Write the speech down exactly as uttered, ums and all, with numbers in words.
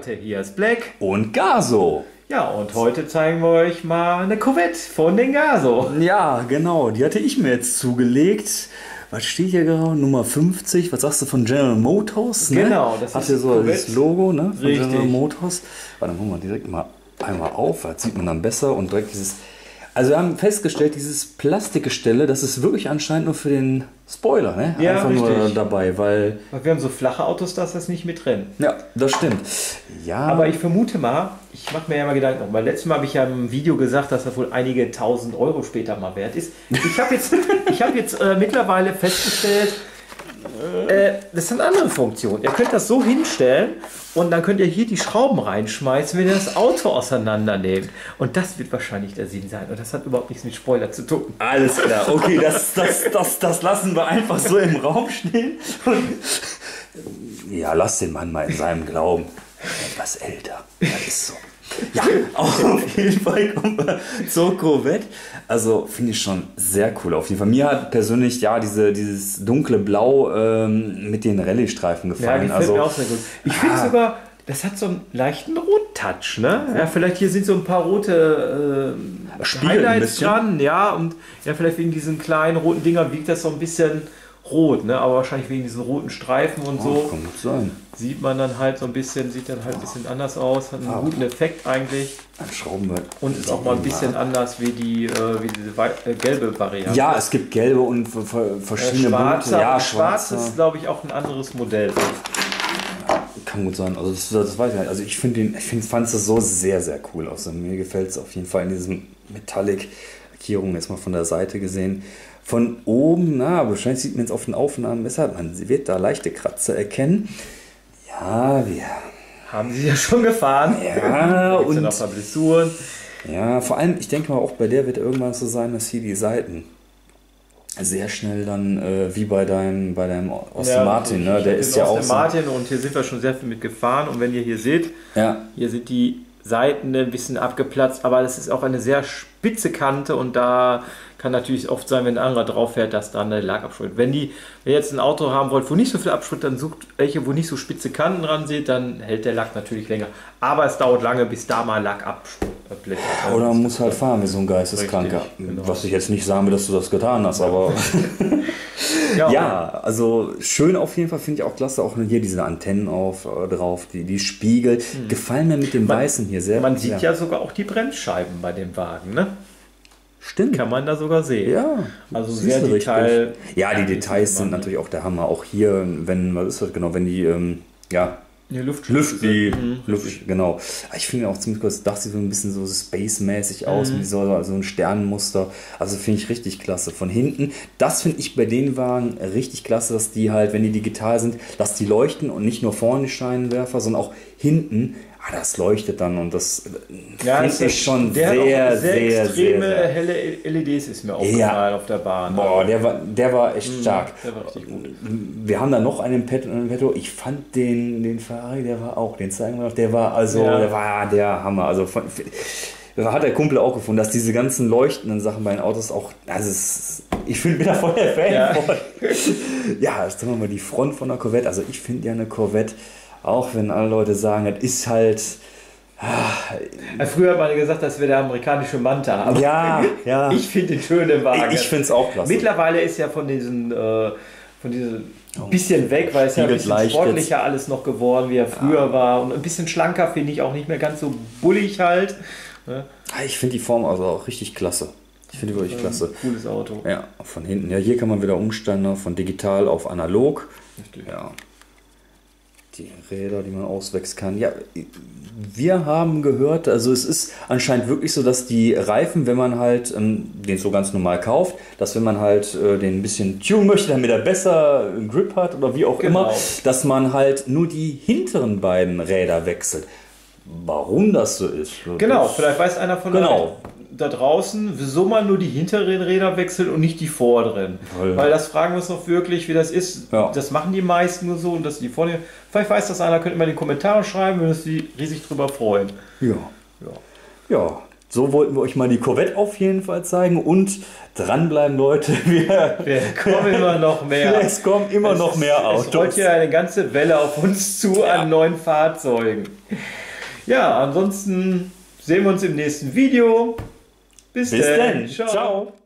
Leute, hier ist Black und Gaso. Ja, und heute zeigen wir euch mal eine Corvette von den Gaso. Ja, genau, die hatte ich mir jetzt zugelegt. Was steht hier gerade? Nummer fünfzig. Was sagst du von General Motors? Ne? Genau, das hat ist hier so Corvette. das Logo, ne? Von Richtig. General Motors. Warte, dann machen wir direkt mal einmal auf. Das sieht man dann besser und direkt dieses. Also wir haben festgestellt, dieses Plastikgestelle, das ist wirklich anscheinend nur für den Spoiler, ne? Ja, Einfach nur richtig. dabei, weil. Wir haben so flache Autos, da ist das nicht mit drin. Ja, das stimmt. Ja. Aber ich vermute mal, ich mache mir ja mal Gedanken, weil letztes Mal habe ich ja im Video gesagt, dass das wohl einige tausend Euro später mal wert ist. Ich habe jetzt, ich hab jetzt äh, mittlerweile festgestellt, äh, das ist eine andere Funktion. Ihr könnt das so hinstellen und dann könnt ihr hier die Schrauben reinschmeißen, wenn ihr das Auto auseinandernehmt. Und das wird wahrscheinlich der Sinn sein. Und das hat überhaupt nichts mit Spoiler zu tun. Alles klar, okay, das, das, das, das lassen wir einfach so im Raum stehen. Ja, lass den Mann mal in seinem Glauben. Etwas älter, das ist so. Ja, auf jeden Fall kommen wir zur Corvette. Also finde ich schon sehr cool. Auf jeden Fall. Mir hat persönlich ja diese, dieses dunkle Blau ähm, mit den Rallye-Streifen Ja, gefallen. gefällt also, mir auch sehr gut. Ich finde ah. sogar, das hat so einen leichten Rot-Touch, ne? Ja, vielleicht hier sind so ein paar rote äh, Spiegel ein Highlights bisschen. dran, ja, und ja, vielleicht wegen diesen kleinen roten Dingern wiegt das so ein bisschen rot, ne? Aber wahrscheinlich wegen diesen roten Streifen und oh, so kann gut sein. sieht man dann halt so ein bisschen, sieht dann halt ein bisschen anders aus, hat einen Ah. guten Effekt eigentlich Dann schrauben wir. und ist auch mal ein bisschen anders wie die äh, wie diese wei- äh, gelbe Variante. Ja, es gibt gelbe und v- v- äh, verschiedene schwarzer, bunte. Ja, und schwarz schwarzer. ist, glaube ich, auch ein anderes Modell. Kann gut sein. Also das, das weiß ich nicht. Also ich finde den, ich finde, fand es so sehr, sehr cool aus. Mir gefällt es auf jeden Fall in diesem Metallic-Lackierung jetzt mal von der Seite gesehen. Von oben, na, wahrscheinlich sieht man jetzt auf den Aufnahmen besser. Man wird da leichte Kratzer erkennen. Ja, wir. Haben sie ja schon gefahren. Ja, und und noch ein paar Blessuren. ja, vor allem, ich denke mal, auch bei der wird irgendwann so sein, dass hier die Seiten sehr schnell dann, äh, wie bei deinem, bei deinem Aston Martin, ne? Der ist ja auch der so. Martin und hier sind wir schon sehr viel mit gefahren und wenn ihr hier seht, Ja, hier sind die Seiten ein bisschen abgeplatzt, aber das ist auch eine sehr spitze Kante und da kann natürlich oft sein, wenn ein anderer drauf fährt, dass da eine Lack abschwirrt. Wenn, die, wenn ihr jetzt ein Auto haben wollt, wo nicht so viel abschwirrt, dann sucht welche, wo nicht so spitze Kanten dran sind, dann hält der Lack natürlich länger. Aber es dauert lange, bis da mal Lack abblättert. oder man muss halt fahren wie so ein Geisteskranker. Richtig, genau. Was ich jetzt nicht sagen will, dass du das getan hast, aber Ja, ja, also schön auf jeden Fall, finde ich auch klasse. Auch hier diese Antennen auf, äh, drauf, die, die Spiegel. Gefallen mir mit dem Weißen hier sehr. man sieht sehr. ja sogar auch die Bremsscheiben bei dem Wagen, ne? Stimmt. Kann man da sogar sehen. Ja, Also siehst sehr du richtig. Detail. Ja, die Ja, Details sind man, ne? natürlich auch der Hammer. Auch hier, wenn, was ist das genau, wenn die, ähm, ja, Die Luft, Luft, die Mhm. Luft, genau. Ich finde auch ziemlich cool, das Dach sieht so ein bisschen so Space-mäßig aus, Mhm. mit so, so ein Sternenmuster. Also finde ich richtig klasse. Von hinten, das finde ich bei den Wagen richtig klasse, dass die halt, wenn die digital sind, dass die leuchten und nicht nur vorne die Scheinwerfer, sondern auch hinten. Ah, das leuchtet dann und das Ja, finde das ich schon der sehr, hat auch sehr, sehr, extreme sehr, sehr. helle L E Ds ist mir aufgefallen auf der Bahn. Boah, der war, der war echt stark. Der war richtig gut. Wir haben da noch einen Pet im Petto. Ich fand den, den Ferrari, der war auch, den zeigen wir noch, der war also, Ja. der war der Hammer. Also von, hat der Kumpel auch gefunden, dass diese ganzen leuchtenden Sachen bei den Autos auch, das ist, ich finde, bin da voll der Fan Ja. von. Ja, jetzt sagen wir mal die Front von der Corvette. Also ich finde ja eine Corvette, auch wenn alle Leute sagen, es ist halt, Ja, früher hat man gesagt, das wäre der amerikanische Manta. Aber ja, ja. ich finde den schön im Wagen. Ich finde es auch klasse. Mittlerweile ist ja von diesen, äh, von diesem bisschen weg, weil es ja ein Spiegelt bisschen leicht sportlicher alles noch geworden, wie er früher war. Und ein bisschen schlanker finde ich auch nicht mehr ganz so bullig halt. Ne? Ich finde die Form also auch richtig klasse. Ich finde die wirklich klasse. Cooles Auto. Ja, von hinten. Ja, hier kann man wieder umstellen, ne, von digital auf analog. Richtig. Ja. Die Räder, die man auswechseln kann. Ja, wir haben gehört, also es ist anscheinend wirklich so, dass die Reifen, wenn man halt ähm, den so ganz normal kauft, dass wenn man halt äh, den ein bisschen tunen möchte, damit er besser Grip hat oder wie auch Genau. immer, dass man halt nur die hinteren beiden Räder wechselt. Warum das so ist? Genau, das, vielleicht weiß einer von Genau. euch da draußen, wieso man nur die hinteren Räder wechselt und nicht die vorderen. Weil- Weil das fragen wir uns noch wirklich, wie das ist. Ja. Das machen die meisten nur so und dass die vorne. Vielleicht weiß das einer, könnt ihr mal in die Kommentare schreiben, würden uns die riesig drüber freuen. Ja. Ja. Ja, So wollten wir euch mal die Corvette auf jeden Fall zeigen und dranbleiben, Leute. Wir, Wir kommen immer noch mehr. Es kommen immer es, noch mehr Autos. Es rollt hier eine ganze Welle auf uns zu ja. an neuen Fahrzeugen. Ja, ansonsten sehen wir uns im nächsten Video. Bis, Bis dann. dann. Ciao. Ciao.